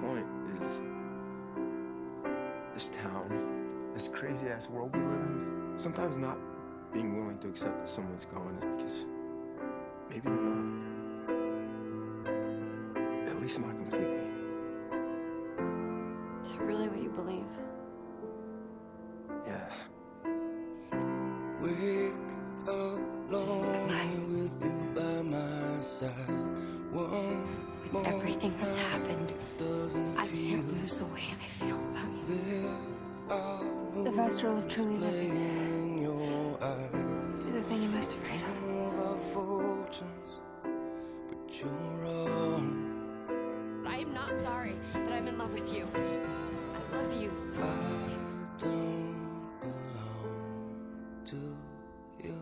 point is this town, this crazy-ass world we live in, sometimes not being willing to accept that someone's gone is because maybe they're not. At least not completely. Is that really what you believe? Yes. Wake up lonely with you by my side. With everything that's happened, I can't lose the way I feel about you. The best rule of truly living is the thing you're most afraid of. I am not sorry that I'm in love with you. I love you. I don't belong to you.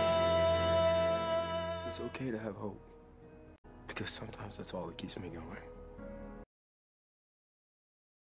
It's okay to have hope, because sometimes that's all that keeps me going.